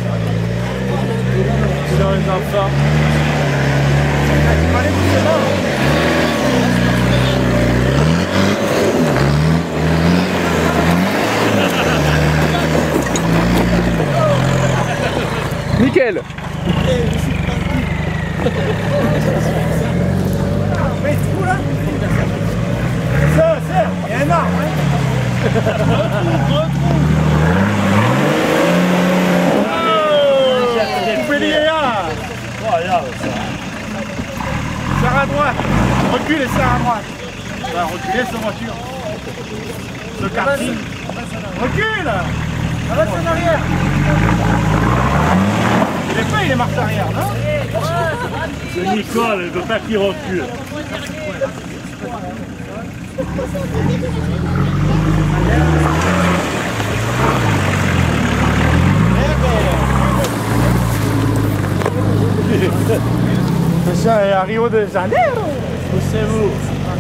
Sur les enfants. Nickel. Mais c'est fou là. Ça, il y a un arbre. Serre à droite. Recule et serre à droite. Va reculer sa voiture. Ce karting. Recule. Avance en arrière. Il est pas, il est marche arrière, non? C'est Nicole, elle veut pas qu'il recule. Ça est à Rio de Janeiro. Poussez-vous.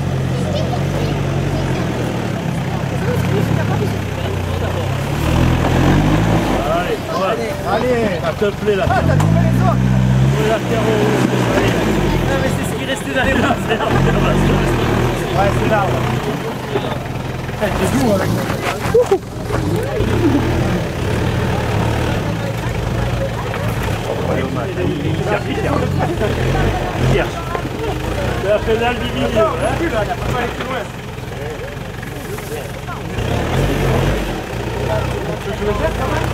Allez. Ça te plaît là. Ah, t'as trouvé les autres. Oui, la terre Ah, mais c'est ce qui restait dans les bras. Ouais, c'est là. C'est doux avec ça. c'est la pédale du milieu. Recule, là, il n'y a pas à aller plus loin. Tu veux le faire quand même?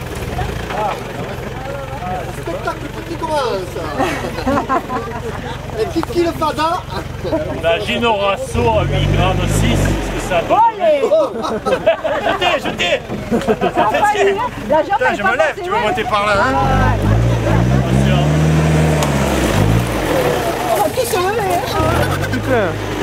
Le spectacle qui commence. Et qui le fada? La Gino Rasso à 8 grammes 6, qu'est-ce que ça donne? Jetez. La jambe Putain, je me lève, tu veux monter par là, hein? Attention. Qui se levait? Putain.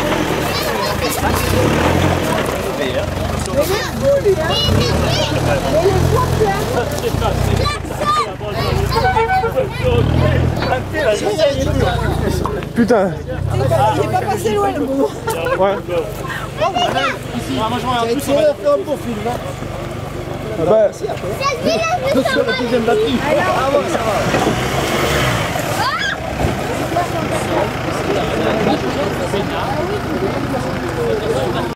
Putain. Il est pas passé loin le moment. Ouais. Moi, je vois un truc, ça va être un beau film, hein? Ah bah. Sur la deuxième batterie. Ah bon, ça va.